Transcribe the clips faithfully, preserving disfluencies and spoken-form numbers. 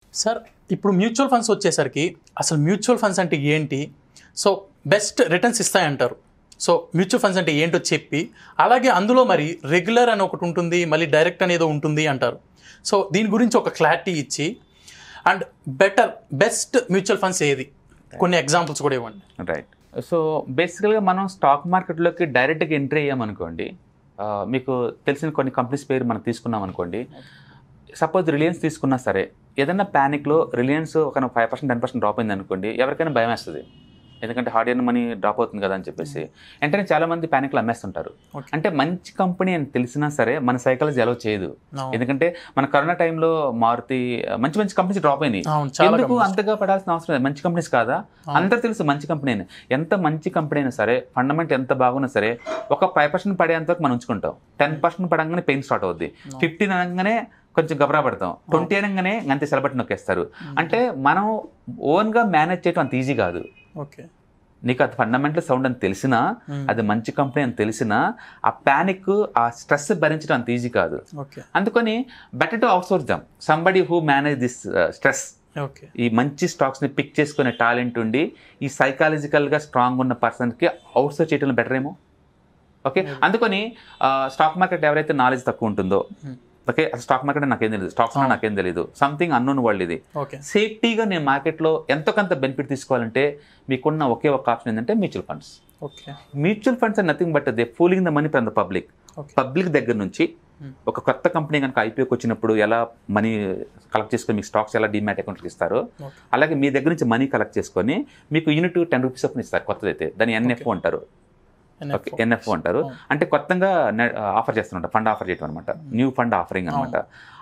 Sir ఇప్పుడు mutual funds వచ్చేసరికి అసలు మ్యూచువల్ ఫండ్స్ అంటే ఏంటి, సో బెస్ట్ రిటర్న్స్ ఇస్తాయంటారు. సో మ్యూచువల్ ఫండ్స్ అంటే ఏంటో చెప్పి, అలాగే అందులో మరి రెగ్యులర్ అని ఒకటి ఉంటుంది, మళ్ళీ డైరెక్ట్ అనేది ఉంటుంది అంటారు. సో దీని గురించి ఒక క్లారిటీ ఇచ్చి, and better best mutual funds ఏది, కొన్ని ఎగ్జాంపుల్స్ కూడా ఇవ్వండి. రైట్. సో బేసికల్గా మనం స్టాక్ మార్కెట్లోకి డైరెక్ట్గా ఎంట్రీ అయ్యామనుకోండి, మీకు తెలిసిన కొన్ని కంపెనీస్ పేరు మనం తీసుకున్నాం అనుకోండి. సపోజ్ రిలయన్స్ తీసుకున్నా సరే, ఏదైనా ప్యానిక్లో రిలయన్స్ ఒక five percent ten percent drop అయింది అనుకోండి, ఎవరికైనా భయం వేస్తుంది. ఎందుకంటే హార్డ్ ఎర్న్ మనీ డ్రాప్ అవుతుంది కదా అని చెప్పేసి వెంటనే చాలా మంది ప్యానిక్లో అమ్మేస్తుంటారు. అంటే మంచి కంపెనీ అని తెలిసినా సరే మన సైకాలజీ అలౌ చేయదు. ఎందుకంటే మన కరోనా టైంలో మారుతి మంచి మంచి కంపెనీస్ డ్రాప్ అయినాయి. ఎందుకు అంతగా పడాల్సిన అవసరం లేదు, మంచి కంపెనీస్ కాదా, అందరూ తెలుసు మంచి కంపెనీ అని. ఎంత మంచి కంపెనీ అయినా సరే, ఫండమెంట్ ఎంత బాగున్నా సరే, ఒక ఫైవ్ పర్సెంట్ పడేంత వరకు మనం ఉంచుకుంటాం. టెన్ పర్సెంట్ పడంగానే పెయిన్ స్టార్ట్ అవుద్ది, ఫిఫ్టీన్ అనగానే కొంచెం గబరా పడతాం, ట్వంటీ అనగానే అంతే సెలబట్టి నొక్కేస్తారు. అంటే మనం ఓన్గా మేనేజ్ చేయడం అంత ఈజీ కాదు. ఓకే, నీకు అది ఫండమెంటల్ సౌండ్ అని తెలిసినా, అది మంచి కంపెనీ అని తెలిసినా, ఆ ప్యానిక్ ఆ స్ట్రెస్ భరించడం అంత ఈజీ కాదు. అందుకని better to outsource them somebody who manage this stress. ఈ మంచి స్టాక్స్ని పిక్ చేసుకునే టాలెంట్ ఉండి ఈ సైకాలజికల్గా స్ట్రాంగ్ ఉన్న పర్సన్కి అవుట్సోర్స్ చేయడం బెటర్ ఏమో. ఓకే, అందుకని స్టాక్ మార్కెట్ ఎవరైతే నాలెడ్జ్ తక్కువ ఉంటుందో, ఓకే స్టాక్ మార్కెట్ నాకేం తెలియదు, స్టాక్స్ నాకేం తెలియదు, సంథింగ్ అన్నోన్ వరల్డ్ ఇది. సేఫ్టీగా నేను మార్కెట్లో ఎంతో కొంత బెనిఫిట్ తీసుకోవాలంటే మీకున్న ఒకే ఒక ఆప్షన్ ఏంటంటే mutual funds. Mutual funds and nothing but they fooling the money from the public. Public దగ్గర నుంచి ఒక కొత్త కంపెనీ కనుక ఐపీఓకి వచ్చినప్పుడు ఎలా మనీ కలెక్ట్ చేసుకొని మీకు స్టాక్స్ ఎలా డిమాట్ అకౌంట్కి ఇస్తారో, అలాగే మీ దగ్గర నుంచి మనీ కలెక్ట్ చేసుకొని మీకు యూనిట్ టెన్ రూపీస్ అప్పుడు ఇస్తారు. కొత్తదైతే దాన్ని ఎన్ఎఫ్ఓ అంటారు. ఓకే, ఎన్ఎఫ్ఓ అంటారు. అంటే కొత్తగా ఆఫర్ చేస్తున్నమాట, ఫండ్ ఆఫర్ చేయడం అనమాట, న్యూ ఫండ్ ఆఫరింగ్ అనమాట.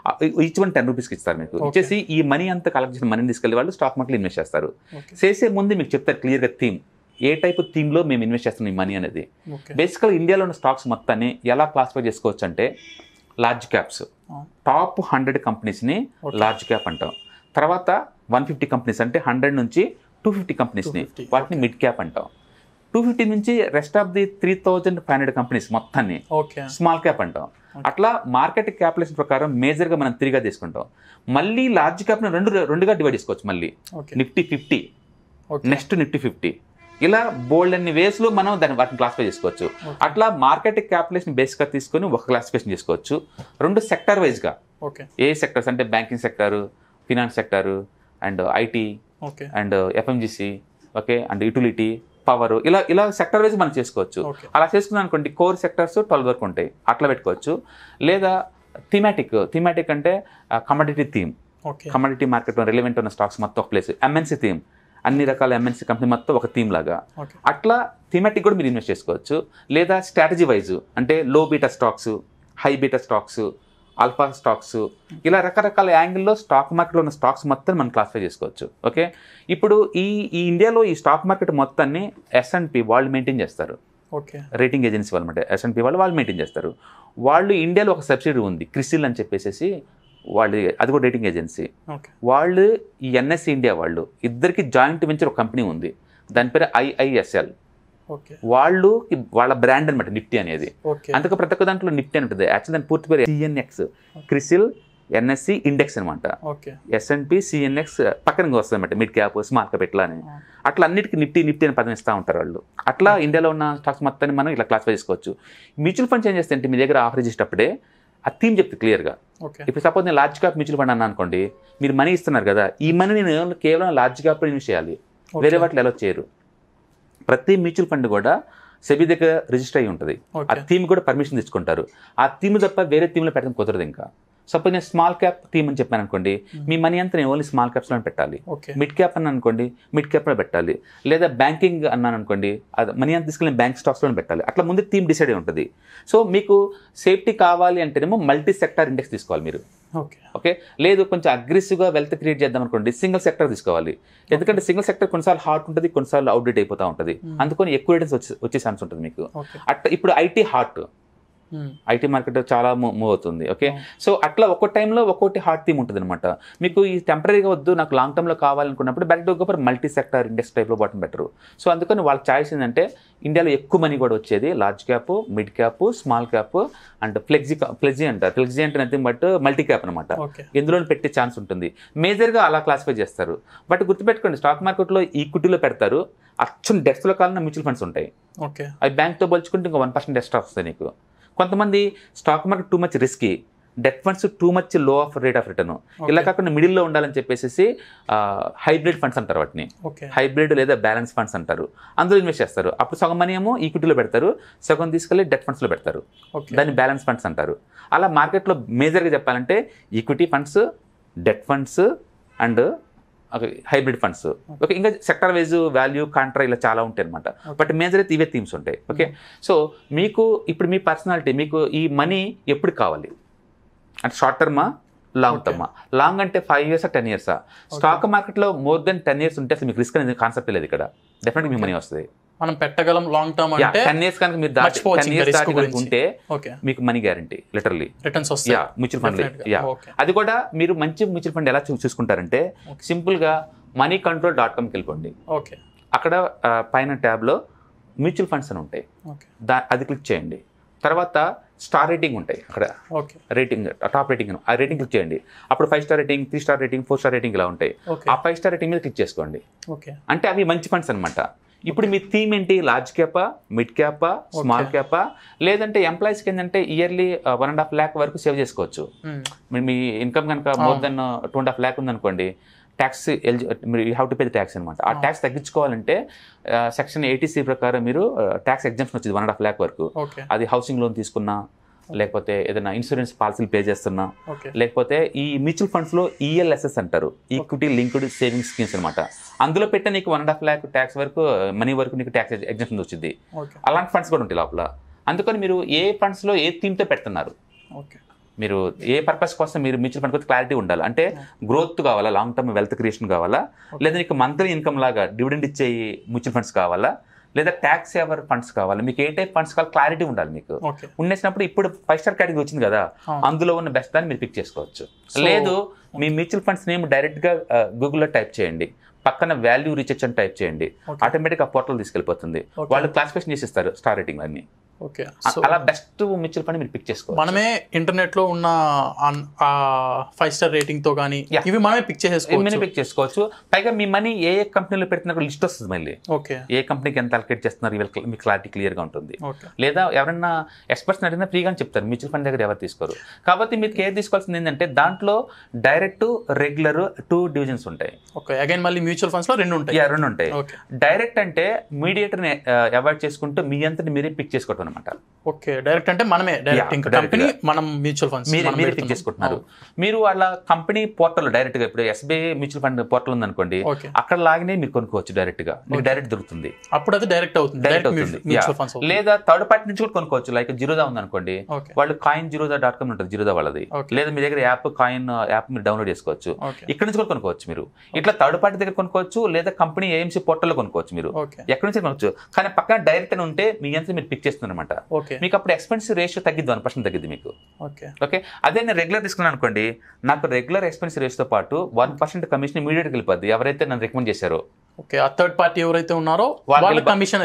ఈచ్ వన్ టెన్ రూపీస్కి ఇస్తారు మీకు. ఇచ్చేసి ఈ మనీ అంతా కలెక్ట్ చేసిన మనీని తీసుకెళ్ళి వాళ్ళు స్టాక్ మార్కెట్లో ఇన్వెస్ట్ చేస్తారు. చేసే ముందు మీకు చెప్తారు క్లియర్గా థీమ్, ఏ టైప్ థీమ్లో మేము ఇన్వెస్ట్ చేస్తున్నాం ఈ మనీ అనేది. బేసికల్గా ఇండియాలో ఉన్న స్టాక్స్ మొత్తాన్ని ఎలా క్లాసిఫై చేసుకోవచ్చు అంటే, లార్జ్ క్యాప్స్, టాప్ హండ్రెడ్ కంపెనీస్ని లార్జ్ క్యాప్ అంటాం. తర్వాత వన్ ఫిఫ్టీ కంపెనీస్ అంటే హండ్రెడ్ నుంచి టూ ఫిఫ్టీ కంపెనీస్ని వాటిని మిడ్ క్యాప్ అంటాం. టూ ఫిఫ్టీ నుంచి rest of the three thousand five hundred companies మొత్తాన్ని స్మాల్ క్యాప్ అంటాం. అట్లా మార్కెట్ క్యాపిటలైజేషన్ ప్రకారం మేజర్గా మనం త్రీగా తీసుకుంటాం. మళ్ళీ లార్జ్ క్యాప్ని రెండు రెండుగా డివైడ్ చేసుకోవచ్చు. మళ్ళీ Nifty fifty, next Nifty fifty, ఇలా బోల్డ్ అన్ని వేస్లో మనం దాన్ని వాటిని క్లాసిఫై చేసుకోవచ్చు. అట్లా మార్కెట్ క్యాపిటలైజేషన్ బేస్గా తీసుకొని ఒక క్లాసిఫికేషన్ చేసుకోవచ్చు. రెండు సెక్టర్ వైజ్గా, ఏ సెక్టర్స్ అంటే banking sector, finance sector, and IT, and FMCG, okay, and utility, power, ఇలా ఇలా సెక్టర్ వైజ్ మనం చేసుకోవచ్చు. అలా చేసుకున్నాం అనుకోండి, కోర్ సెక్టర్స్ ట్వెల్వ్ వరకు ఉంటాయి, అట్లా పెట్టుకోవచ్చు. లేదా థీమాటిక్, థీమాటిక్ అంటే కమోడిటీ థీమ్, కమోడిటీ మార్కెట్లో రిలవెంట్ ఉన్న స్టాక్స్ మొత్తం ఒక ప్లేస్. ఎంఎన్సీ థీమ్, అన్ని రకాల ఎంఎన్సీ కంపెనీ మొత్తం ఒక థీమ్ లాగా. అట్లా థీమాటిక్ కూడా మీరు ఇన్వెస్ట్ చేసుకోవచ్చు. లేదా స్ట్రాటజీ వైజ్ అంటే low beta stocks, high beta stocks, alpha stocks, ఇలా రకరకాల యాంగిల్లో స్టాక్ మార్కెట్లో ఉన్న స్టాక్స్ మొత్తం మనం క్లాసిఫై చేసుకోవచ్చు. ఓకే, ఇప్పుడు ఈ ఈ ఇండియాలో ఈ స్టాక్ మార్కెట్ మొత్తాన్ని ఎస్ అండ్ పి వాళ్ళు మెయింటైన్ చేస్తారు. ఓకే, రేటింగ్ ఏజెన్సీ వాళ్ళు అనమాట, ఎస్ అండ్ పి వాళ్ళు వాళ్ళు మెయింటైన్ చేస్తారు. వాళ్ళు ఇండియాలో ఒక సబ్సిడరీ ఉంది క్రిసిల్ అని చెప్పేసి, వాళ్ళు అది కూడా రేటింగ్ ఏజెన్సీ. వాళ్ళు ఈ ఎన్ఎస్సి ఇండియా వాళ్ళు ఇద్దరికి జాయింట్ వెంచర్ ఒక కంపెనీ ఉంది, దాని పేరు ఐఐఎస్ఎల్. వాళ్ళు వాళ్ళ బ్రాండ్ అనమాట నిఫ్టీ అనేది. అందుకే ప్రతి ఒక్క దాంట్లో నిఫ్టీ అని ఉంటుంది. యాక్చువల్ దాని పూర్తి పేరు సిఎన్ఎక్స్, క్రిసిల్ ఎన్ఎస్సి ఇండెక్స్ అనమాట. ఎస్ఎన్పి సిఎన్ఎక్స్ పక్కన వస్తుంది అనమాట, మిడ్ క్యాప్, స్మాల్ క్యాప్ ఇట్లా అని. అట్లా అన్నిటికీ నిఫ్టీ నిఫ్టీ అని పదం ఇస్తూ ఉంటారు వాళ్ళు. అట్లా ఇండియాలో ఉన్న స్టాక్స్ మొత్తాన్ని మనం ఇట్లా క్లాసిఫై చేసుకోవచ్చు. మ్యూచువల్ ఫండ్స్ ఏం చేస్తే మీ దగ్గర ఆఫర్ చేసేటప్పుడే ఆ థీమ్ చెప్తే క్లియర్గా. ఇప్పుడు సపోజ్ నేను లార్జ్ క్యాప్ మ్యూచువల్ ఫండ్ అన్నా అనుకోండి, మీరు మనీ ఇస్తున్నారు కదా, ఈ మనీ నేను కేవలం లార్జ్ క్యాప్లో ఇన్వెస్ట్ చేయాలి, వేరే వాటిలో ఎలా చేయరు. ప్రతి మ్యూచువల్ ఫండ్ కూడా సెబీ దగ్గర రిజిస్టర్ అయ్యి ఉంటుంది. ఆ థీమ్ కూడా పర్మిషన్ తెచ్చుకుంటారు. ఆ థీమ్ తప్ప వేరే థీమ్లో పెట్టడం కుదరదు. ఇంకా సపోజ్ నేను స్మాల్ క్యాప్ థీమ్ అని చెప్పాను అనుకోండి, మీ మనీ అంతా నేను ఓన్లీ స్మాల్ క్యాప్స్లో పెట్టాలి. మిడ్ క్యాప్ అన్నాను అనుకోండి, మిడ్ క్యాప్లో పెట్టాలి. లేదా బ్యాంకింగ్ అన్నాను అనుకోండి, అది మనీ అంతా తీసుకెళ్ళి బ్యాంక్ స్టాక్స్లో పెట్టాలి. అట్లా ముందు థీమ్ డిసైడ్ అయి ఉంటుంది. సో మీకు సేఫ్టీ కావాలి అంటేనేమో మల్టీ సెక్టార్ ఇండెక్స్ తీసుకోవాలి మీరు. ఓకే, లేదు కొంచెం అగ్రెసివ్గా వెల్త్ క్రియేట్ చేద్దాం అనుకోండి, సింగిల్ సెక్టర్ తీసుకోవాలి. ఎందుకంటే సింగిల్ సెక్టర్ కొన్నిసార్లు హాట్ ఉంటుంది, కొన్నిసార్లు అవుట్డేట్ అయిపోతూ ఉంటుంది. అందుకని ఎక్కువ రిటర్న్స్ వచ్చే వచ్చే ఛాన్స్ ఉంటుంది మీకు. అట్లా ఇప్పుడు ఐటీ హాట్, ఐటీ మార్కెట్ చాలా మూవ్ అవుతుంది. ఓకే, సో అట్లా ఒక్కో టైంలో ఒక్కొక్కటి హాట్ థీమ్ ఉంటుంది అనమాట. మీకు ఈ టెంపరీగా వద్దు, నాకు లాంగ్ టర్మ్లో కావాలనుకున్నప్పుడు better go for multi sector index టైప్లో బాటం బెటర్. సో అందుకని వాళ్ళ ఛాయిస్ ఏంటంటే ఇండియాలో ఎక్కువ మనీ కూడా వచ్చేది large cap, mid cap, small cap and flexi flexi అంటారు. ఫ్లెక్సీ అంటే నథింగ్ బట్ మల్టీ క్యాప్ అనమాట. ఎందులో పెట్టే ఛాన్స్ ఉంటుంది. మేజర్గా అలా క్లాసిఫై చేస్తారు. బట్ గుర్తుపెట్టుకోండి, స్టాక్ మార్కెట్లో ఈక్విటీలో పెడతారు, అచ్చం డెస్క్లో కావాలన్నా మ్యూచువల్ ఫండ్స్ ఉంటాయి. ఓకే, అవి బ్యాంక్తో పోల్చుకుంటే ఇంకా వన్ పర్సెంట్ ఎక్స్ట్రా వస్తుంది నీకు. కొంతమంది stock market too much risky, debt funds too much low of rate of return, ఇలా కాకుండా మిడిల్లో ఉండాలని చెప్పేసి హైబ్రిడ్ ఫండ్స్ అంటారు వాటిని. హైబ్రిడ్ లేదా బ్యాలెన్స్ ఫండ్స్ అంటారు. అందులో ఇన్వెస్ట్ చేస్తారు. అప్పుడు సగం మనీ ఏమో ఈక్విటీలో పెడతారు, సగం తీసుకెళ్ళి డెట్ ఫండ్స్లో పెడతారు. దాన్ని బ్యాలెన్స్ ఫండ్స్ అంటారు. అలా మార్కెట్లో మేజర్గా చెప్పాలంటే equity funds, debt funds and hybrid funds. Okay, ఇంకా సెక్టర్ వైజ్ వాల్యూ కాంట్రా ఇలా చాలా ఉంటాయి అనమాట. బట్ మేజర్ అయితే ఇవే థీమ్స్ ఉంటాయి. ఓకే, సో మీకు ఇప్పుడు మీ పర్సనాలిటీ, మీకు ఈ మనీ ఎప్పుడు కావాలి అంటే షార్ట్ టర్మా, లాంగ్ టర్మా? లాంగ్ అంటే ఫైవ్ ఇయర్సా టెన్ ఇయర్సా? స్టాక్ మార్కెట్లో మోర్ దెన్ టెన్ ఇయర్స్ ఉంటే అసలు మీకు రిస్క్ అనేది కాన్సెప్ట్ లేదు ఇక్కడ. డెఫినెట్గా మీ మనీ వస్తుంది. మనం పెట్టగలం లాంగ్ టర్మ్ అంటే టెన్ ఇయర్స్ కనుక మీరు దాటి టెన్ ఇయర్స్ దాటి ఉంటే మీకు మనీ గ్యారంటీ లిటరల్లీ రిటర్న్స్ వస్తాయి మ్యూచువల్ ఫండ్. యా, అది కూడా మీరు మంచి మ్యూచువల్ ఫండ్ ఎలా చూసుకుంటారంటే సింపుల్ గా మనీ కంట్రోల్ డాట్ కామ్కి వెళ్ళిపోండి. ఓకే, అక్కడ పైన ట్యాబ్ లో మ్యూచువల్ ఫండ్స్ అని ఉంటాయి, దా అది క్లిక్ చేయండి. తర్వాత స్టార్ రేటింగ్ ఉంటాయి అక్కడ, రేటింగ్ టాప్ రేటింగ్, ఆ రేటింగ్ క్లిక్ చేయండి. అప్పుడు five star rating, three star rating, four star rating ఇలా ఉంటాయి. ఆ ఫైవ్ స్టార్ రేటింగ్ మీద క్లిక్ చేసుకోండి. అంటే అవి మంచి ఫండ్స్ అనమాట. ఇప్పుడు మీ థీమ్ ఏంటి? లార్జ్ క్యాపా, మిడ్ క్యాపా, స్మాల్ క్యాపా, లేదంటే ఎంప్లాయీస్కి ఏంటంటే yearly one and half lakh వరకు సేవ్ చేసుకోవచ్చు. మీ ఇన్కమ్ కనుక more than two and half lakh ఉందనుకోండి, ట్యాక్స్ ఎలిజి మీరు you have to pay the tax అనమాట. ఆ ట్యాక్స్ తగ్గించుకోవాలంటే సెక్షన్ ఎయిటీ సి ప్రకారం మీరు ట్యాక్స్ ఎగ్జామ్షన్ వచ్చింది వన్ అండ్ హాఫ్ ల్యాక్ వరకు. అది హౌసింగ్ లోన్ తీసుకున్నా, లేకపోతే ఏదైనా ఇన్సూరెన్స్ పాలసీలు పే చేస్తున్నా, లేకపోతే ఈ మ్యూచువల్ ఫండ్స్లో ఈఎల్ఎస్ఎస్ అంటారు, ఈక్విటీ లింక్డ్ సేవింగ్స్ స్కీమ్స్ అనమాట. అందులో పెట్టే నీకు one and half lakh tax వరకు మనీ వరకు నీకు ట్యాక్స్ ఎగ్జామ్షన్ వచ్చింది. అలాంటి ఫండ్స్ కూడా ఉంటాయి లోపల. అందుకని మీరు ఏ ఫండ్స్లో ఏ థీమ్తో పెడుతున్నారు, మీరు ఏ పర్పస్ కోసం మీరు మ్యూచువల్ ఫండ్ కోసం క్లారిటీ ఉండాలి. అంటే గ్రోత్ కావాలా, లాంగ్ టర్మ్ వెల్త్ క్రియేషన్ కావాలా, లేదా నీకు మంత్లీ ఇన్కమ్ లాగా డివిడెండ్ ఇచ్చే మ్యూచువల్ ఫండ్స్ కావాలా, లేదా ట్యాక్స్ సేవర్ ఫండ్స్ కావాలి, మీకు ఏ టైప్ ఫండ్స్ కావాలి క్లారిటీ ఉండాలి మీకు. ఉండేసినప్పుడు ఇప్పుడు ఫైవ్ స్టార్ కేటగిరీ వచ్చింది కదా, అందులో ఉన్న బెస్ట్ దాన్ని మీరు పిక్ చేసుకోవచ్చు. లేదు మీ మ్యూచువల్ ఫండ్స్ నేమ్ డైరెక్ట్గా గూగుల్లో టైప్ చేయండి, పక్కన వాల్యూ రీసెర్చ్ అని టైప్ చేయండి, ఆటోమేటిక్ ఆ పోర్టల్ తీసుకెళ్ళిపోతుంది. వాళ్ళు క్లాసిఫికేషన్ చేసిస్తారు స్టార్ రేటింగ్ అన్ని. ఓకే, అలా బెస్ట్ మ్యూచువల్ ఫండ్ మీరు పిక్ చేసుకోవాలి. మనమే ఇంటర్నెట్ లో ఉన్న ఫైవ్ స్టార్ రేటింగ్ తో కానీ ఇవి మనమే పిక్ చేసుకోవచ్చు పిక్ చేసుకోవచ్చు పైగా మీ మనీ ఏ ఏ కంపెనీలో పెడుతున్నారు లిస్ట్ వస్తుంది మళ్ళీ. ఓకే, ఏ కంపెనీకి ఎంత అలొకేట్ చేస్తున్నారు మీకు క్లారిటీ క్లియర్ గా ఉంటుంది. లేదా ఎవరైనా ఎక్స్పర్ట్స్ అడిగినా ఫ్రీగా చెప్తారు, మ్యూచువల్ ఫండ్ దగ్గర ఎవరు తీసుకోరు. కాబట్టి మీరు కేర్ తీసుకోవాల్సింది ఏంటంటే దాంట్లో డైరెక్ట్, రెగ్యులర్ టూ డివిజన్స్ ఉంటాయి. ఓకే, అగైన్ మళ్ళీ మ్యూచువల్ ఫండ్స్ లో రెండు ఉంటాయి. రెండు ఉంటాయి. డైరెక్ట్ అంటే మీడియేటర్ ని అవాయిడ్ చేసుకుంటూ మీ అంతటి మీరే పిక్ చేసుకోవటం అనమాట. ఓకే, డైరెక్ట్ అంటే మనమే డైరెక్ట్ ఇంకా కంపెనీ మనం మ్యూచువల్ ఫండ్స్ మీరు పిక్ చేసుకుంటున్నారు. మీరు వాళ్ళ కంపెనీ పోర్టల్ డైరెక్ట్ గా ఇప్పుడు ఎస్బీఐ మ్యూచువల్ ఫండ్ పోర్టల్ ఉంది అనుకోండి, అక్కడ లాగినే మీరు కొనుక్కోవచ్చు డైరెక్ట్ గా, మీకు డైరెక్ట్ దొరుకుతుంది. అప్పుడు అది డైరెక్ట్ అవుతుంది, డైరెక్ట్ అవుతుంది. లేదా థర్డ్ పార్టీ నుంచి కూడా కొనుక్కోవచ్చు. లైక్ జిరోదా ఉంది అనుకోండి, వాళ్ళు కాయిన్ జిరోదా డాట్ కామ్ ఉంటుంది జిరోదా వాళ్ళది. లేదా మీ దగ్గర యాప్ కాయిన్ యాప్ మీరు డౌన్లోడ్ చేసుకోవచ్చు, ఇక్కడ నుంచి కూడా కొనుక్కోవచ్చు మీరు. ఇట్లా థర్డ్ పార్టీ దగ్గర కొనుక్కోవచ్చు, లేదా కంపెనీ ఏఎంసీ పోర్టల్లో కొనుక్కోవచ్చు మీరు, ఎక్కడి నుంచి కొనుక్కోవచ్చు. కానీ పక్కన డైరెక్ట్ అని ఉంటే మీ అంతా మీరు పిక్ చేస్తున్నారు అనమాట. మీకు అప్పుడు ఎక్స్పెన్సివ్ రేషియో తగ్గిద్ది, వన్ పర్సెంట్ తగ్గిద్ది మీకు. ఓకే, అదే నేను రెగ్యులర్ తీసుకున్నాను అనుకోండి, నాకు రెగ్యులర్ ఎక్స్పెన్సివ్ రేషియోతో పాటు వన్ పర్సెంట్ కమిషన్ ఇమీడియట్ వెళ్ళిపోద్ది ఎవరైతే నన్ను రికమెండ్ చేశారో. ఓకే, ఆ థర్డ్ పార్టీ ఎవరైతే ఉన్నారో వాళ్ళ కమిషన్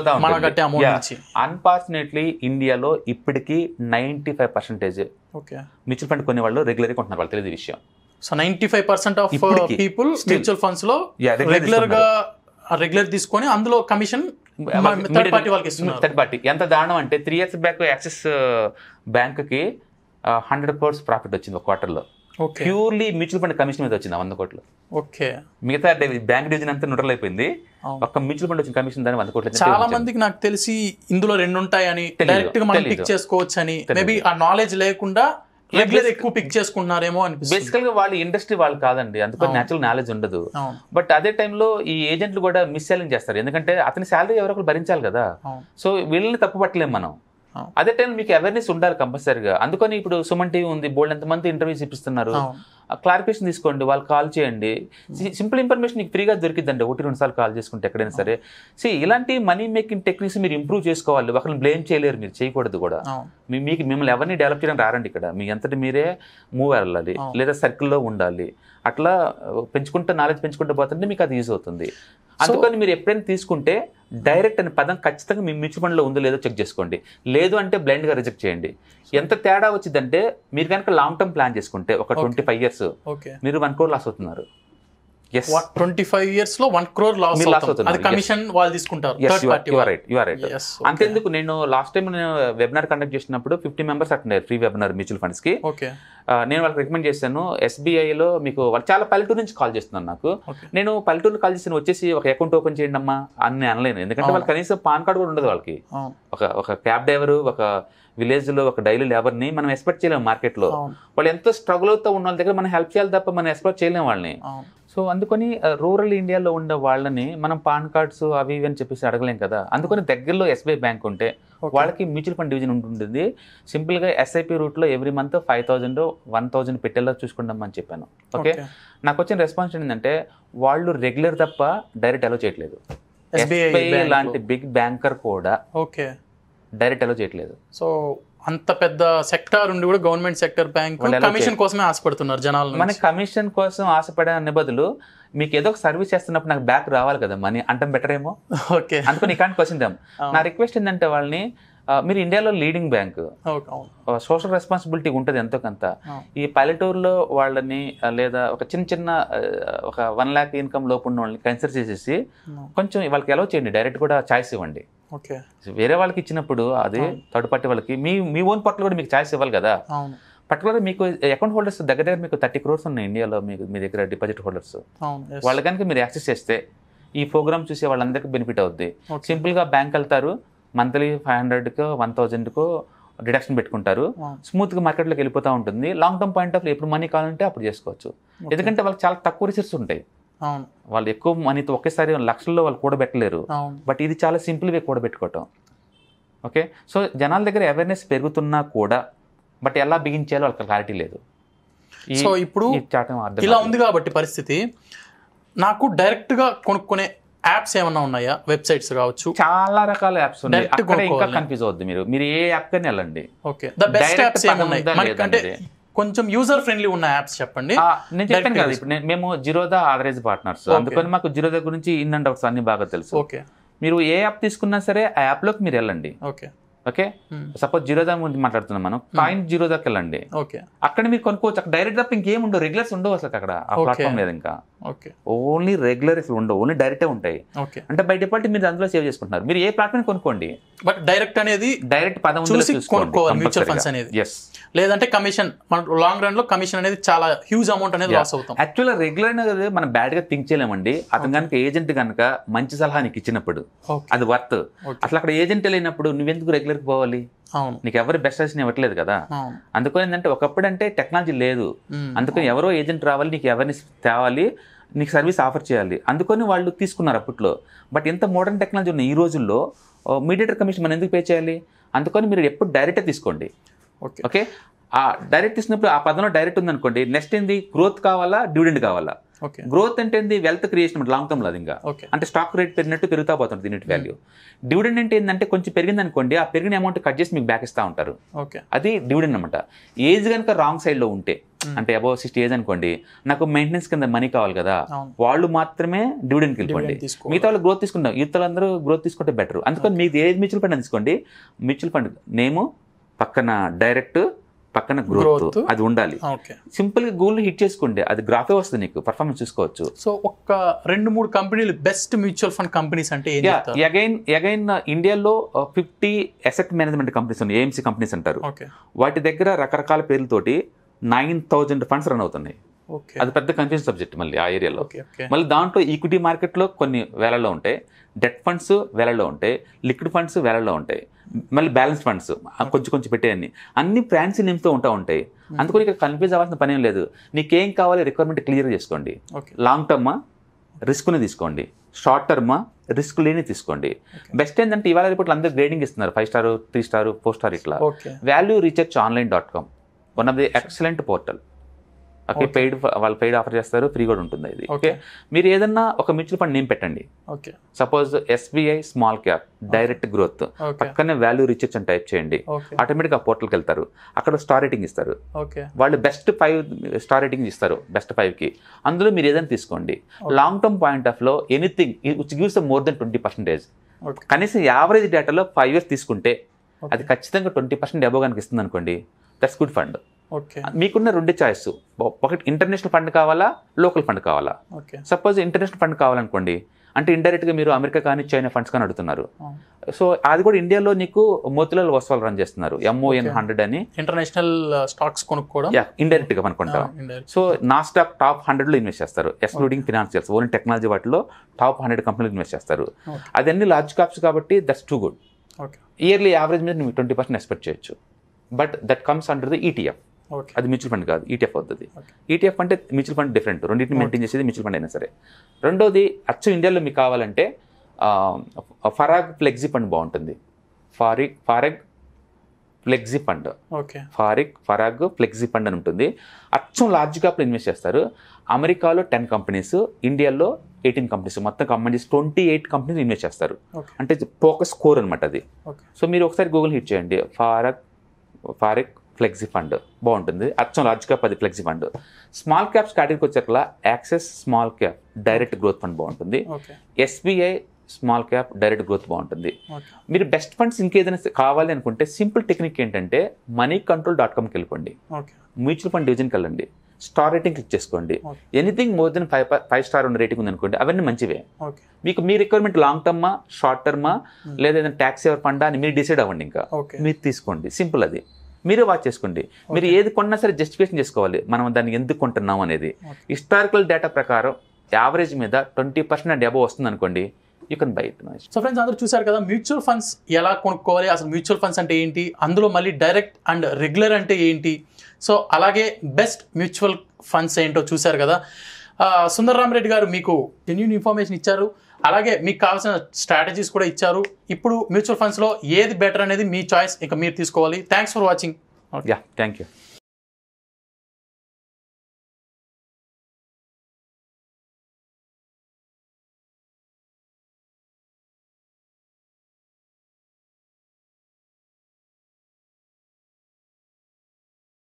అన్ఫార్చునేట్లీ ఇండియాలో ఇప్పటికీ ninety five percentage mutual fund కొనే వాళ్ళు రెగ్యులర్ కొంటున్నారు, వాళ్ళు తెలియదు విషయం. So ninety five percent of people mutual funds లో రెగ్యులర్ గా రెగ్యులర్ తీసుకొని అందులో కమిషన్ థర్డ్ పార్టీ వాళ్ళకి ఇస్తున్నారు. థర్డ్ పార్టీ ఎంత దారుణం అంటే three years back Axis bank కి హండ్రెడ్ క్రోర్స్ ప్రాఫిట్ వచ్చింది ఒక క్వార్టర్ లో, ప్యూర్లీ మ్యూచువల్ ఫండ్ కమిషన్ మీద వచ్చింది వంద కోట్లు. ఓకే, మిగతా బ్యాంక్ డివిజన్ అంతా న్యూట్రల్ అయిపోయింది, ఒక మ్యూచువల్ ఫండ్ వచ్చిన కమిషన్ దాని వంద కోట్లు. చాలా మందికి నాకు తెలిసి ఇందులో రెండు ఉంటాయని డైరెక్ట్ గా మనం పిక్ చేసుకోవచ్చు అని, మేబీ ఆ నాలెడ్జ్ లేకుండా రెగ్యులర్ ఎక్కువ పిక్ చేసుకుంటున్నారేమో అనిపిస్తుంది. బేసికల్ గా వాళ్ళ ఇండస్ట్రీ వాళ్ళు కాదండి, అందుకని నేచురల్ నాలెడ్జ్ ఉండదు. బట్ అదే టైంలో ఈ ఏజెంట్లు కూడా మిస్ సెల్లింగ్ చేస్తారు, ఎందుకంటే అతని శాలరీ ఎవరో ఒకరు భరించాలి కదా. సో వీళ్ళని తప్పు పట్టలేము మనం. అదే టైం మీకు అవేర్నెస్ ఉండాలి కంపల్సరీగా. అందుకని ఇప్పుడు సుమన్ టీవీ ఉంది, బోల్డ్ ఎంతమంది ఇంటర్వ్యూస్ ఇప్పిస్తున్నారు. క్లారిఫికేషన్ తీసుకోండి, వాళ్ళు కాల్ చేయండి. సింపుల్ ఇన్ఫర్మేషన్ మీకు ఫ్రీగా దొరికిద్దండి, ఒకటి రెండు సార్లు కాల్ చేసుకుంటే ఎక్కడైనా సరే. సి ఇలాంటి మనీ మేకింగ్ టెక్నిక్స్ మీరు ఇంప్రూవ్ చేసుకోవాలి, ఒకరిని బ్లేమ్ చేయలేరు, మీరు చేయకూడదు కూడా. మీకు మిమ్మల్ని ఎవరిని డెవలప్ చేయడం రారండి ఇక్కడ, మీ అంతటి మీరే మూవ్ వెళ్ళాలి లేదా సర్కిల్లో ఉండాలి. అట్లా పెంచుకుంటే నాలెడ్జ్ పెంచుకుంటూ పోతుంటే మీకు అది యూజ్ అవుతుంది. అందుకని మీరు ఎప్పుడైనా తీసుకుంటే డైరెక్ట్ అనే పదం ఖచ్చితంగా మీ మ్యూచువల్ ఫండ్లో ఉందో లేదో చెక్ చేసుకోండి. లేదు అంటే బ్లైండ్గా రిజెక్ట్ చేయండి. ఎంత తేడా వచ్చిందంటే మీరు కనుక లాంగ్ టర్మ్ ప్లాన్ చేసుకుంటే ఒక ట్వంటీ ఫైవ్ ఇయర్స్ మీరు వన్ క్రోర్ లాస్ అవుతున్నారు. ట్వంటీ ఫైవ్ ఇయర్స్ లో వన్ క్రోర్ లాస్ అవుతుంది, కమిషన్ వాళ్ళు తీసుకుంటారు. అంతేందుకు నేను లాస్ట్ టైం నేను వెబినార్ కండక్ట్ చేసినప్పుడు ఫిఫ్టీ మెంబర్స్ అటెండ్ అయ్యారు ఫ్రీ వెబినార్ మ్యూచువల్ ఫండ్స్ కి. నేను వాళ్ళకి రికమెండ్ చేశాను, ఎస్బీఐలో మీకు వాళ్ళు చాలా పల్లెటూరు నుంచి కాల్ చేస్తున్నాను. నాకు నేను పల్లెటూరు కాల్ చేసి వచ్చేసి ఒక అకౌంట్ ఓపెన్ చేయండి అమ్మా అని అనలేను, ఎందుకంటే వాళ్ళు కనీసం పాన్ కార్డు కూడా ఉండదు వాళ్ళకి. ఒక ఒక క్యాబ్ డ్రైవర్ ఒక విలేజ్ లో ఒక డైలీ లేబర్ని మనం ఎక్స్పెక్ట్ చేయలేము మార్కెట్ లో. వాళ్ళు ఎంతో స్ట్రగుల్ అవుతూ ఉన్న వాళ్ళ దగ్గర మనం హెల్ప్ చేయాలి తప్ప మనం ఎక్స్పెక్ట్ చేయలేము వాళ్ళని. సో అందుకని రూరల్ ఇండియాలో ఉండే వాళ్ళని మనం పాన్ కార్డ్స్ అవి ఇవి అని చెప్పేసి అడగలేం కదా. అందుకని దగ్గరలో ఎస్బీఐ బ్యాంక్ ఉంటే వాళ్ళకి మ్యూచువల్ ఫండ్ డివిజన్ ఉంటుంది. సింపుల్గా ఎస్ఐపి రూట్లో every month five thousand one thousand పెట్టేలా చూసుకుంటాం అని చెప్పాను. ఓకే, నాకు వచ్చిన రెస్పాన్స్ ఏంటంటే వాళ్ళు రెగ్యులర్ తప్ప డైరెక్ట్ అలో చేయట్లేదు. ఎస్బీఐ లాంటి బిగ్ బ్యాంకర్ కూడా ఓకే డైరెక్ట్ అలో చేయట్లేదు. సో అంత పెద్ద సెక్టార్ ఉండి కూడా గవర్నమెంట్ సెక్టర్ బ్యాంక్ కమిషన్ కోసమే ఆశపడుతున్నారు జనాలు. మన కమిషన్ కోసం ఆశపడే అనే బదులు మీకు ఏదో ఒక సర్వీస్ చేస్తున్నప్పుడు నాకు బ్యాక్ రావాలి కదా మనీ అంటాం బెటర్ ఏమో. ఓకే, అందుకని ఇకాంటి క్వశ్చన్ దాం. నా రిక్వెస్ట్ ఏంటంటే వాళ్ళని, మీరు ఇండియాలో లీడింగ్ బ్యాంక్, సోషల్ రెస్పాన్సిబిలిటీ ఉంటుంది ఎంతో కొంత. ఈ పల్లెటూరులో వాళ్ళని లేదా ఒక చిన్న చిన్న ఒక వన్ ల్యాక్ ఇన్కమ్ లోపు ఉన్న వాళ్ళని కన్సిడర్ చేసేసి కొంచెం వాళ్ళకి అలౌ చేయండి, డైరెక్ట్ కూడా ఛాయిస్ ఇవ్వండి. ఓకే, వేరే వాళ్ళకి ఇచ్చినప్పుడు అది థర్డ్ పార్టీ వాళ్ళకి మీ మీ ఓన్ పట్ల కూడా మీకు ఛాయిస్ ఇవ్వాలి కదా. పర్టికులర్ మీకు అకౌంట్ హోల్డర్స్ దగ్గర దగ్గర మీకు థర్టీ క్రోర్స్ ఉన్నాయి ఇండియాలో, మీకు మీ దగ్గర డిపాజిట్ హోల్డర్స్. వాళ్ళ కనుక మీరు యాక్సెస్ చేస్తే ఈ ప్రోగ్రామ్ చూసే వాళ్ళందరికీ బెనిఫిట్ అవుద్ది. సింపుల్గా బ్యాంక్ వెళ్తారు, మంత్లీ ఫైవ్ హండ్రెడ్కో వన్ థౌజండ్కో డిడక్షన్ పెట్టుకుంటారు, స్మూత్గా మార్కెట్లోకి వెళ్ళిపోతూ ఉంటుంది. Long term point of view ఎప్పుడు మనీ కావాలంటే అప్పుడు చేసుకోవచ్చు, ఎందుకంటే వాళ్ళకి చాలా తక్కువ రిసోర్స్ ఉంటాయి. వాళ్ళు ఎక్కువ మనీతో ఒకేసారి లక్షల్లో వాళ్ళు కూడబెట్టలేరు, బట్ ఇది చాలా సింపుల్ వే కూడబెట్టుకోవటం. ఓకే, సో జనాల దగ్గర అవేర్నెస్ పెరుగుతున్నా కూడా బట్ ఎలా బిగించాలో వాళ్ళకి క్లారిటీ లేదు. సో ఇప్పుడు ఇలా ఉంది కాబట్టి పరిస్థితి, నాకు డైరెక్ట్గా కొనుక్కునే యాప్స్ ఏమన్నా ఉన్నాయా? వెబ్సైట్స్ కావచ్చు, చాలా రకాల యాప్స్ ఉన్నాయి. ఇంకా కన్ఫ్యూజ్ అవుద్ది మీరు మీరు ఏ యాప్ కానీ వెళ్ళండి. ఓకే, ద బెస్ట్ యాప్స్ ఏమున్నాయి అంటే కొంచెం యూజర్ ఫ్రెండ్లీ ఉన్న యాప్స్ చెప్పండి. నేను చెప్పాను కదా ఇప్పుడు మేము జీరోదా ఆథరైజ్ పార్ట్నర్స్, అందుకని మాకు జీరోదా గురించి ఇన్ అండ్ అవుట్స్ అన్ని బాగా తెలుసు. ఓకే, మీరు ఏ యాప్ తీసుకున్నా సరే ఆ యాప్లోకి మీరు వెళ్ళండి. ఓకే ఓకే, సపోజ్ జీరోదా గురించి మాట్లాడుతున్నాం మనం, కాయిన్ జీరోదాకి వెళ్ళండి. ఓకే, అక్కడ మీరు కొనుక్కోవచ్చు. అక్కడ డైరెక్ట్ తప్ప ఇంకేం ఉండవు, రెగ్యులర్స్ ఉండవు అసలు అక్కడ ఆ ప్లాట్ఫామ్ లేదు ఇంకా. ఓకే, ఓన్లీ రెగ్యులర్ అసలు ఉండవు, ఓన్లీ డైరెక్టే ఉంటాయి. ఓకే, అంటే బై డిఫాల్ట్ మీరు అందులో సేవ్ చేసుకుంటున్నారు. మీరు ఏ ప్లాట్ఫామ్ కొనుక్కోండి, బట్ డైరెక్ట్ అనేది డైరెక్ట్ పదం కొనుక్కోవాలి మ్యూచువల్ ఫండ్స్ అనేది. లేదంటే కమిషన్, మన లాంగ్ రన్ లో కమిషన్ అనేది చాలా హ్యూజ్ అమౌంట్ అనేది లాస్ అవుతాం. యాక్చువల్గా రెగ్యులర్ అనేది మనం బ్యాడ్ గా థింక్ చేయలేమండి. అతను కనుక ఏజెంట్ కనుక మంచి సలహా నీకు ఇచ్చినప్పుడు అది వర్త్. అసలు అక్కడ ఏజెంట్ వెళ్ళినప్పుడు నువ్వెందుకు రెగ్యులర్ పోవాలి? నీకు ఎవరు బెస్ట్ సజెషన్ ఇవ్వట్లేదు కదా. అందుకని ఏంటంటే ఒకప్పుడు అంటే టెక్నాలజీ లేదు, అందుకని ఎవరో ఏజెంట్ రావాలి, నీకు అవేర్నెస్ తేవాలి, నీకు సర్వీస్ ఆఫర్ చేయాలి, అందుకని వాళ్ళు తీసుకున్నారు అప్పట్లో. బట్ ఎంత మోడర్న్ టెక్నాలజీ ఉన్న ఈ రోజుల్లో మీడియేటర్ కమిషన్ మనం ఎందుకు పే చేయాలి? అందుకని మీరు ఎప్పుడు డైరెక్టే తీసుకోండి. ఓకే ఓకే, ఆ డైరెక్ట్ తీసుకున్నప్పుడు ఆ పదంలో డైరెక్ట్ ఉందనుకోండి, నెక్స్ట్ ఏంది గ్రోత్ కావాలా డివిడెండ్ కావాలా? గ్రోత్ అంటే ఏంది వెల్త్ క్రియేషన్ లాంగ్ టర్మ్ లో, అది ఇంకా అంటే స్టాక్ రేట్ పెరిగినట్టు పెరుగుతా పోతుంది యూనిట్ వాల్యూ. డివిడెండ్ అంటే ఏంటంటే కొంచెం పెరిగింది అనుకోండి, ఆ పెరిగిన అమౌంట్ కట్ చేసి మీకు బ్యాక్ ఇస్తా ఉంటారు, అది డివిడెండ్ అనమాట. ఏజ్ కనుక రాంగ్ సైడ్ లో ఉంటే అంటే అబౌవ్ సిక్స్టీ ఏజ్ అనుకోండి, నాకు మెయింటెనెన్స్ కింద మనీ కావాలి కదా, వాళ్ళు మాత్రమే డివిడెండ్కి వెళ్ళిపోండి. మిగతా వాళ్ళు గ్రోత్ తీసుకుంటాం, యూత్ అందరూ గ్రోత్ తీసుకుంటే బెటర్. అందుకని మీకు ఏజ్ మ్యూచువల్ ఫండ్ తీసుకోండి, మ్యూచువల్ ఫండ్ నేము పక్కన డైరెక్ట్ పక్కన గ్రోత్ అది ఉండాలి. సింపుల్ గా గూగుల్ హిట్ చేసుకోండి, అది గ్రాఫే వస్తుంది, నీకు పర్ఫార్మెన్స్ చూసుకోవచ్చు. సో ఒక రెండు మూడు కంపెనీలు బెస్ట్ మ్యూచువల్ ఫండ్ కంపెనీస్ అంటే అగైన్ అగైన్ ఇండియాలో ఫిఫ్టీ అసెట్ మేనేజ్మెంట్ కంపెనీస్ ఉన్నాయి, ఏఎంసీ కంపెనీస్ అంటారు. వాటి దగ్గర రకరకాల పేర్లతోటి నైన్ థౌజండ్ ఫండ్స్ రన్ అవుతున్నాయి. అది పెద్ద కన్ఫ్యూజన్ సబ్జెక్ట్ మళ్ళీ ఆ ఏరియాలో. మళ్ళీ దాంట్లో ఈక్విటీ మార్కెట్లో కొన్ని వేలలో ఉంటాయి, డెట్ ఫండ్స్ వేలలో ఉంటాయి, లిక్విడ్ ఫండ్స్ వేలలో ఉంటాయి, మళ్ళీ బ్యాలెన్స్ ఫండ్స్ కొంచెం కొంచెం పెట్టేయన్ని అన్ని ఫ్యాన్సీ నేమ్స్తో ఉంటా ఉంటాయి. అందుకని ఇక్కడ కన్ఫ్యూజ్ అవ్వాల్సిన పని ఏం లేదు. నీకేం కావాలి రిక్వైర్మెంట్ క్లియర్ చేసుకోండి. లాంగ్ టర్మా రిస్క్ని తీసుకోండి, షార్ట్ టర్మా రిస్క్ లేని తీసుకోండి. బెస్ట్ ఏంటంటే ఇవాళ రిపోర్ట్లు అందరూ గ్రేడింగ్ ఇస్తున్నారు, five star three star four star ఇట్లా. Value research online dot com one of the excellent portal. Okay paid వాళ్ళు పెయిడ్ ఆఫర్ చేస్తారు, ఫ్రీ కూడా ఉంటుంది ఇది. ఓకే మీరు ఏదన్నా ఒక మ్యూచువల్ ఫండ్ నేమ్ పెట్టండి. Okay suppose SBI small cap direct growth, పక్కనే వాల్యూ రీసెర్చ్ అని టైప్ చేయండి, ఆటోమేటిక్గా పోర్టల్కి వెళ్తారు, అక్కడ స్టార్ రేటింగ్ ఇస్తారు. వాళ్ళు బెస్ట్ ఫైవ్ స్టార్ రేటింగ్ ఇస్తారు బెస్ట్ ఫైవ్ కి, అందులో మీరు ఏదైనా తీసుకోండి. లాంగ్ టర్మ్ పాయింట్ ఆఫ్ లో anything which gives more than twenty percentage, కనీసం యావరేజ్ డేటాలో ఫైవ్ ఇయర్స్ తీసుకుంటే అది ఖచ్చితంగా ట్వంటీ పర్సెంట్ అబోవ్ కనుక ఇస్తుంది అనుకోండి, దట్స్ గుడ్ ఫండ్. మీకున్న రెండు చాయిస్, ఒకటి ఇంటర్నేషనల్ ఫండ్ కావాలా, లోకల్ ఫండ్ కావాలా. సపోజ్ ఇంటర్నేషనల్ ఫండ్ కావాలనుకోండి, అంటే ఇండైరెక్ట్గా మీరు అమెరికా కానీ చైనా ఫండ్స్ కానీ అడుగుతున్నారు. సో అది కూడా ఇండియాలో నీకు మోతిలాల్ ఓస్వాల్ రన్ చేస్తున్నారు, ఎంఓఎన్ హండ్రెడ్ అని ఇంటర్నేషనల్ స్టాక్స్ కొనుక్కోవడం ఇండైరెక్ట్ గా అనుకుంటాం. సో నా స్టాక్ టాప్ హండ్రెడ్ లో ఇన్వెస్ట్ చేస్తారు, ఎక్స్క్లూడింగ్ ఫినాన్షియల్స్, ఓన్లీ టెక్నాలజీ వాటిలో టాప్ హండ్రెడ్ కంపెనీలు ఇన్వెస్ట్ చేస్తారు. అదన్నీ లార్జ్ క్యాప్స్ కాబట్టి that's too good. Yearly average మీద మీరు ట్వంటీ పర్సెంట్ ఎక్స్పెక్ట్ చేయొచ్చు, but that comes under the ETF. అది మ్యూచువల్ ఫండ్ కాదు, ఈటీఎఫ్ అవుతుంది. ఈటీఎఫ్ అంటే మ్యూచువల్ ఫండ్ డిఫరెంట్, రెండింటిని మెయింటైన్ చేసేది మ్యూచువల్ ఫండ్ అయినా సరే. రెండోది అచ్చు ఇండియాలో మీకు కావాలంటే ఫరాగ్ ఫ్లెక్సీ ఫండ్ బాగుంటుంది. Parikh Parag flexi fund, Parikh Parag flexi fund అని ఉంటుంది. అచ్చం లార్జ్ క్యాప్లో ఇన్వెస్ట్ చేస్తారు. అమెరికాలో టెన్ కంపెనీస్, ఇండియాలో ఎయిటీన్ కంపెనీస్, మొత్తం companies twenty eight companies invest చేస్తారు. అంటే ఫోకస్ స్కోర్ అనమాట అది. సో మీరు ఒకసారి గూగుల్ హిట్ చేయండి, ఫారక్ ఫారిక్ ఫ్లెక్సీ ఫండ్ బాగుంటుంది. అచ్చం లార్జ్ క్యాప్ అది ఫ్లెక్సీ ఫండ్. స్మాల్ క్యాప్స్ కేటగిరీకి వచ్చేట్లా Axis small cap direct growth fund బాగుంటుంది. SBI small cap direct growth బాగుంటుంది. మీరు బెస్ట్ ఫండ్స్ ఇంకేదైనా కావాలి అనుకుంటే సింపుల్ టెక్నిక్ ఏంటంటే మనీ కంట్రోల్ డాట్ కామ్కి వెళ్ళిపోండి, మ్యూచువల్ ఫండ్ డివిజన్కి వెళ్ళండి, స్టార్ రేటింగ్ క్లిక్ చేసుకోండి. Anything more than five five star ఉన్న రేటింగ్ ఉంది అనుకోండి, అవన్నీ మంచివే. మీకు మీ రిక్వైర్మెంట్ లాంగ్ టర్మా, షార్ట్ టర్మా, లేదా ఏదైనా ట్యాక్స్ ఎవర్ ఫండా అని మీరు డిసైడ్ అవ్వండి. ఇంకా మీరు తీసుకోండి, సింపుల్ అది. మీరే వాచ్ చేసుకోండి. మీరు ఏది కొన్నా సరే జస్టిఫికేషన్ చేసుకోవాలి, మనం దాన్ని ఎందుకు కొంటున్నాం అనేది. హిస్టారికల్ డేటా ప్రకారం యావరేజ్ మీద ట్వంటీ పర్సెంట్ అండ్ అబోవ్ వస్తుంది అనుకోండి, you can buy it. So friends అందరూ చూసారు కదా మ్యూచువల్ ఫండ్స్ ఎలా కొనుక్కోవాలి, అసలు మ్యూచువల్ ఫండ్స్ అంటే ఏంటి, అందులో మళ్ళీ డైరెక్ట్ అండ్ రెగ్యులర్ అంటే ఏంటి, సో అలాగే బెస్ట్ మ్యూచువల్ ఫండ్స్ ఏంటో చూసారు కదా. సుందరరామరెడ్డి గారు మీకు జెన్యూన్ ఇన్ఫర్మేషన్ ఇచ్చారు, అలాగే మీకు కావాల్సిన స్ట్రాటజీస్ కూడా ఇచ్చారు. ఇప్పుడు మ్యూచువల్ ఫండ్స్లో ఏది బెటర్ అనేది మీ చాయిస్, ఇక మీరు తీసుకోవాలి. Thanks for watching. Yeah thank you.